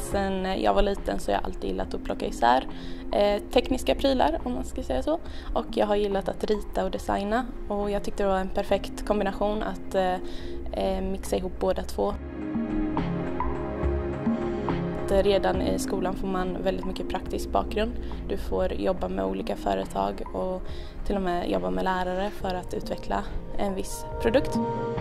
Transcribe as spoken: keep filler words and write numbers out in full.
sen jag var liten så har jag alltid gillat att plocka isär eh, tekniska prylar, om man ska säga så. Och jag har gillat att rita och designa, och jag tyckte det var en perfekt kombination att eh, mixa ihop båda två. Redan i skolan får man väldigt mycket praktisk bakgrund. Du får jobba med olika företag och till och med jobba med lärare för att utveckla en viss produkt.